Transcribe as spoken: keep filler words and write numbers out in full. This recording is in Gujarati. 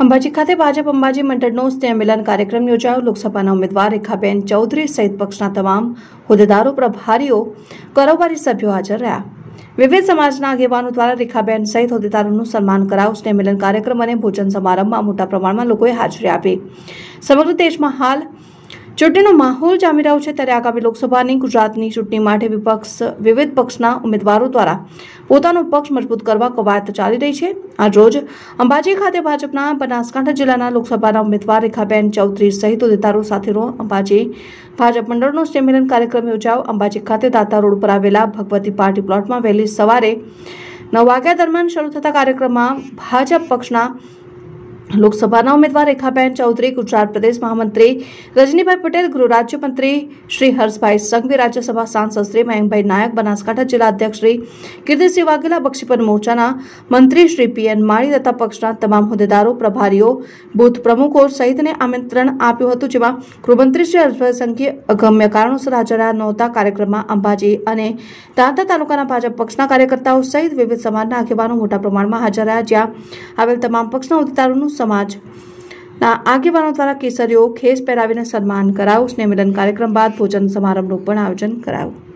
અંબાજી ખાતે ભાજપ અંબાજી મંડળનો સ્નેહ મિલન કાર્યક્રમ યોજાયો। લોકસભાના ઉમેદવાર રેખાબેન ચૌધરી સહિત પક્ષના તમામ હોદ્દેદારો, પ્રભારીઓ, કારોબારી સભ્યો હાજર રહ્યા। વિવિધ સમાજના આગેવાનો દ્વારા રેખાબેન સહિત હોદ્દેદારોનું સન્માન કરાયું। સ્નેહ મિલન કાર્યક્રમ અને ભોજન સમારંભમાં મોટા પ્રમાણમાં લોકોએ હાજરી આપી। સમગ્ર દેશમાં હાલ ચૂંટણીનો માહોલ જામી રહ્યો છે, ત્યારે આગામી લોકસભાની ગુજરાતની ચૂંટણી માટે વિપક્ષ વિવિધ પક્ષના ઉમેદવારો દ્વારા પોતાનો પક્ષ મજબૂત કરવા કવાયત ચાલી રહી છે। આજ રોજ અંબાજી ખાતે ભાજપના બનાસકાંઠા જિલ્લાના લોકસભાના ઉમેદવાર રેખાબેન ચૌધરી સહિત હોદ્દેદારો સાથેનો અંબાજી ભાજપ મંડળનો સ્નેહ મિલન કાર્યક્રમ યોજાયો। અંબાજી ખાતે દાતા રોડ પર આવેલા ભગવતી પાર્ટી પ્લોટમાં વહેલી સવારે નવ વાગ્યા દરમિયાન શરૂ થતા કાર્યક્રમમાં ભાજપ પક્ષના લોકસભાના ઉમેદવાર રેખાબેન ચૌધરી, ગુજરાત પ્રદેશ મહામંત્રી રજનીભાઈ પટેલ, ગૃહ રાજ્યમંત્રી શ્રી હર્ષભાઈ સંઘવી, રાજ્યસભા સાંસદ શ્રી મયંકભાઈ નાયક, બનાસકાંઠા જિલ્લા અધ્યક્ષ શ્રી કીર્તિસિંહ વાઘેલા, બક્ષીપન મોરચાના મંત્રી શ્રી પી એન માળી તથા પક્ષના તમામ હોદ્દેદારો, પ્રભારીઓ, બૂથ પ્રમુખો સહિતને આમંત્રણ આપ્યું હતું, જેમાં ગૃહમંત્રી શ્રી હર્ષભાઈ સંઘવી અગમ્ય કારણોસર હાજર નહોતા। કાર્યક્રમમાં અંબાજી અને દાંતા તાલુકાના ભાજપ પક્ષના કાર્યકર્તાઓ સહિત વિવિધ સમાજના આગેવાનો મોટા પ્રમાણમાં હાજર રહ્યા, જ્યાં આવેલ તમામ પક્ષના હોદ્દેદારોનું સમાજના આગેવાનો દ્વારા કેસરીઓ ખેસ પહેરાવીને સન્માન કરાયું। સ્નેહ મિલન કાર્યક્રમ બાદ ભોજન સમારંભનું પણ આયોજન કરાયું।